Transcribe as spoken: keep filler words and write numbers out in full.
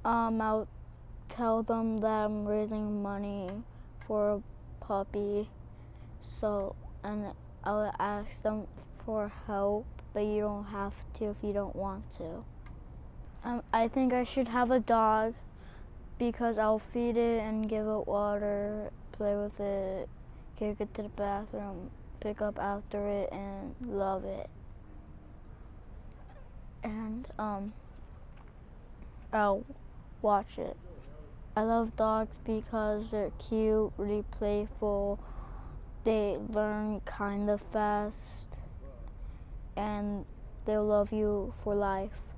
Um, I'll tell them that I'm raising money for a puppy. So, and I'll ask them for help, but you don't have to if you don't want to. Um, I think I should have a dog because I'll feed it and give it water, play with it, take it to the bathroom, pick up after it, and love it. And um, I'll watch it. I love dogs because they're cute, really playful. They learn kind of fast, and they'll love you for life.